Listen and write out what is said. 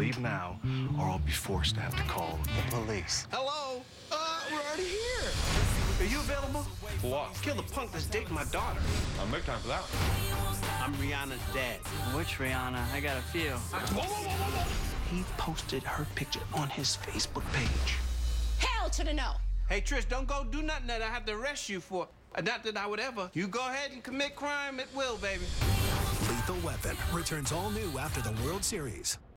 leave now, or I'll be forced to have to call the police. Hello? We're already here. Are you available? For what? Kill the punk that's dating my daughter. I'll make time for that. I'm Rihanna's dad. Which Rihanna? I got a few. He posted her picture on his Facebook page. Hell to the no. Hey, Trish, don't go do nothing that I have to arrest you for. Not that I would ever. You go ahead and commit crime at will, baby. Lethal Weapon returns all new after the World Series.